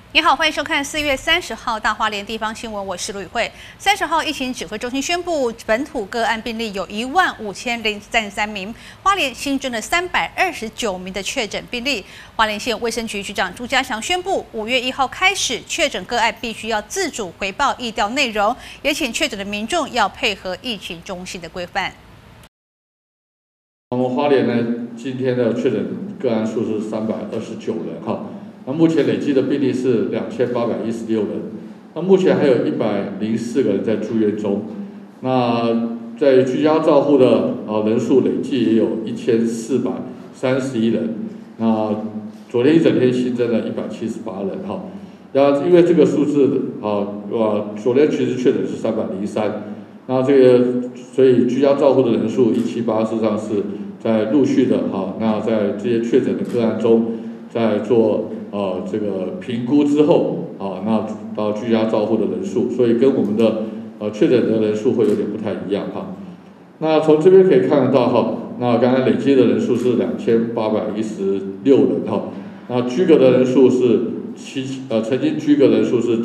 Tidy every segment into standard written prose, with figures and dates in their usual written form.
你好，欢迎收看4月30号大花莲地方新闻，我是卢宇慧。30号，疫情指挥中心宣布，本土个案病例有15033名，花莲新增了329名的确诊病例。花莲县卫生局局长朱家祥宣布，5月1号开始，确诊个案必须要自主回报疫调内容，也请确诊的民众要配合疫情中心的规范。 我们花莲呢，今天的确诊个案数是329人哈。那目前累计的病例是2816人，那目前还有104个人在住院中。那在居家照护的人数累计也有1431人。那昨天一整天新增了178人哈。那因为这个数字昨天其实确诊是303，那这个所以居家照护的人数178事实上是在陆续的那在这些确诊的个案中，在做这个评估之后那到居家照护的人数，所以跟我们的确诊的人数会有点不太一样哈。那从这边可以看得到那刚才累积的人数是2816人那居隔的人数是曾经居隔人数是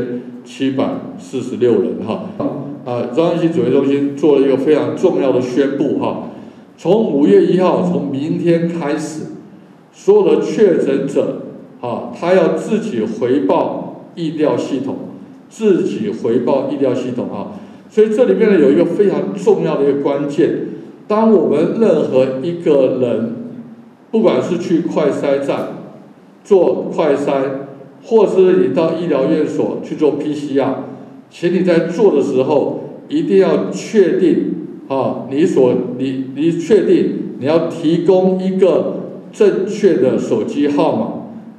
7746人中央疫情指挥中心做了一个非常重要的宣布从5月1号，从明天开始，所有的确诊者他要自己回报疫调系统，所以这里面呢有一个非常重要的一个关键，当我们任何一个人，不管是去快筛站做快筛，或是你到医疗院所去做 PCR， 请你在做的时候一定要确定你确定你要提供一个正确的手机号码，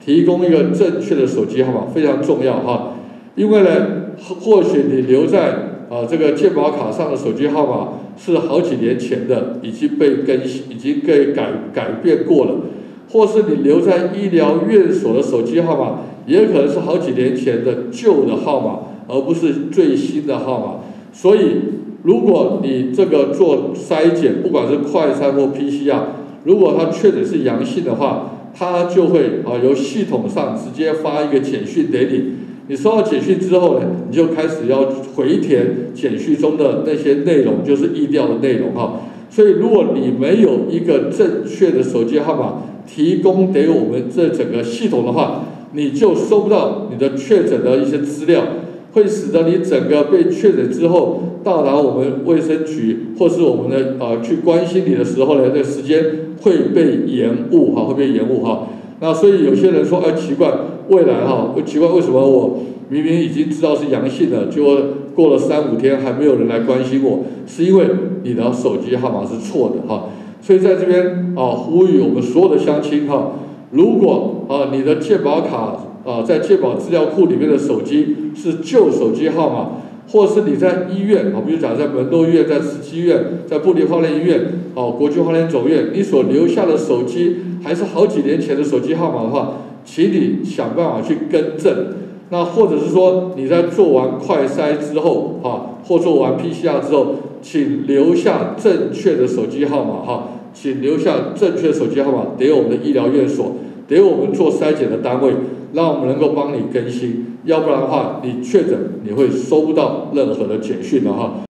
非常重要因为呢，或许你留在这个健保卡上的手机号码是好几年前的，已经被改变过了，或是你留在医疗院所的手机号码，也可能是好几年前的旧的号码，而不是最新的号码。所以，如果你这个做筛检，不管是快筛或 PCR， 如果它确诊是阳性的话，它就会由系统上直接发一个简讯给你。你收到简讯之后呢，你就开始要回填简讯中的那些内容，就是疫调的内容所以，如果你没有一个正确的手机号码提供给我们这整个系统的话，你就收不到你的确诊的一些资料，会使得你整个被确诊之后到达我们卫生局或是我们的去关心你的时候呢，那个时间会被延误那所以有些人说奇怪，未来奇怪为什么我明明已经知道是阳性了，结果过了3-5天还没有人来关心我，是因为你的手机号码是错的所以在这边呼吁我们所有的乡亲如果你的健保卡在健保资料库里面的手机是旧手机号码，或是你在医院比如讲在门诺医院、在慈济医院、在部立花莲医院国军花莲总院，你所留下的手机还是好几年前的手机号码的话，请你想办法去更正。那或者是说你在做完快筛之后或做完 PCR 之后，请留下正确的手机号码给我们的医疗院所，给我们做筛检的单位，让我们能够帮你更新，要不然的话你确诊你会收不到任何的简讯